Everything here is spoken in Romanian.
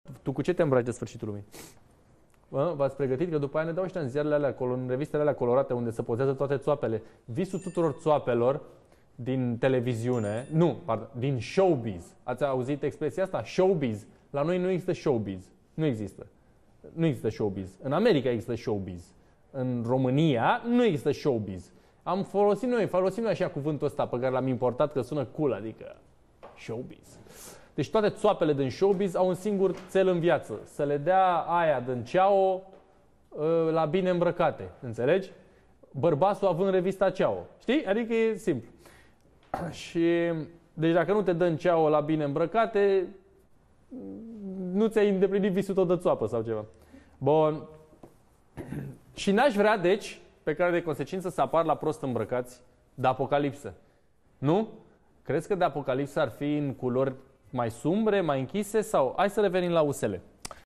Tu cu ce te îmbraci de sfârșitul lumii? V-ați pregătit? Că după aia ne dau ăștia în ziarele alea, în revistele alea colorate, unde se pozează toate țoapele. Visul tuturor țoapelor din televiziune, nu, pardon, din showbiz. Ați auzit expresia asta? Showbiz. La noi nu există showbiz. Nu există. Nu există showbiz. În America există showbiz. În România nu există showbiz. Folosim noi așa cuvântul ăsta pe care l-am importat că sună cool, adică showbiz. Deci toate țoapele din showbiz au un singur cel în viață. Să le dea aia din ceao la bine îmbrăcate. Înțelegi? Bărbatul având revista ceao. Știi? Adică e simplu. Și deci dacă nu te dă în ceao la bine îmbrăcate, nu ți-ai îndeplinit visul tot de țoapă sau ceva. Bun. Și n-aș vrea, deci, pe care de consecință să apar la prost îmbrăcați de Apocalipsă. Nu? Crezi că de Apocalipsă ar fi în culori mai sumbre, mai închise sau... Hai să revenim la USL.